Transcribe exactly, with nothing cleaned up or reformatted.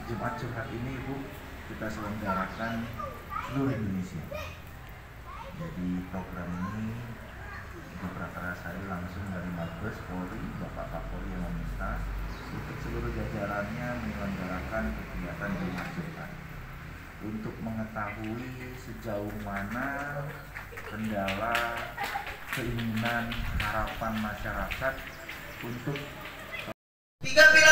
Jumat Curhat ini Ibu kita selenggarakan seluruh Indonesia. Jadi program ini Ibu Prakarasari langsung dari Mabes Polri, Bapak Kapolri yang meminta untuk seluruh jajarannya menyelenggarakan kegiatan Jumat Curhat untuk mengetahui sejauh mana kendala, keinginan, harapan masyarakat untuk tiga